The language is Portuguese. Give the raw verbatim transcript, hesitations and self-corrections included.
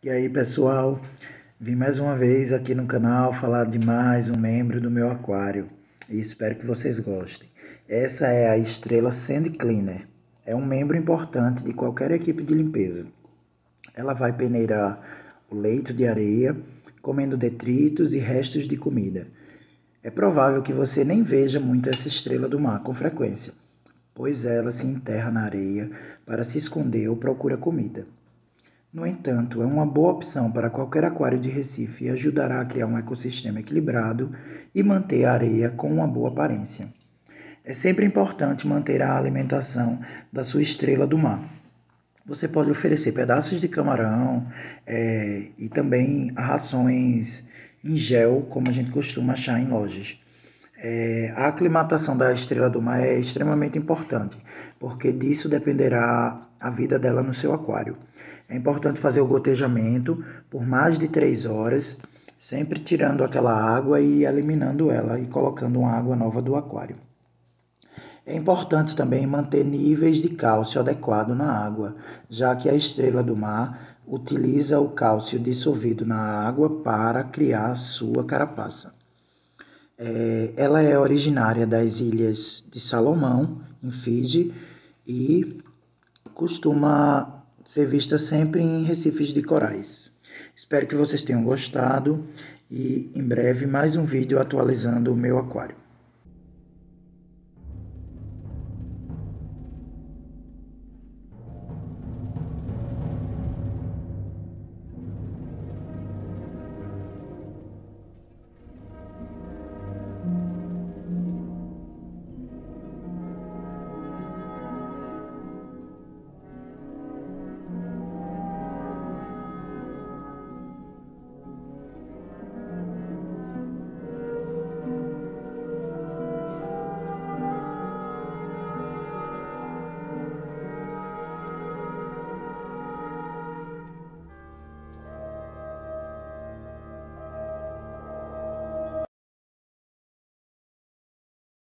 E aí, pessoal, vim mais uma vez aqui no canal falar de mais um membro do meu aquário e espero que vocês gostem. Essa é a estrela Sand Cleaner. É um membro importante de qualquer equipe de limpeza. Ela vai peneirar o leito de areia, comendo detritos e restos de comida. É provável que você nem veja muito essa estrela do mar com frequência, pois ela se enterra na areia para se esconder ou procura comida. No entanto, é uma boa opção para qualquer aquário de Recife e ajudará a criar um ecossistema equilibrado e manter a areia com uma boa aparência. É sempre importante manter a alimentação da sua estrela do mar. Você pode oferecer pedaços de camarão é, e também rações em gel, como a gente costuma achar em lojas. É, a aclimatação da estrela do mar é extremamente importante, porque disso dependerá a vida dela no seu aquário. É importante fazer o gotejamento por mais de três horas, sempre tirando aquela água e eliminando ela e colocando uma água nova do aquário. É importante também manter níveis de cálcio adequado na água, já que a estrela do mar utiliza o cálcio dissolvido na água para criar sua carapaça. É, ela é originária das ilhas de Salomão, em Fiji, e costuma ser vista sempre em recifes de corais. Espero que vocês tenham gostado e em breve mais um vídeo atualizando o meu aquário.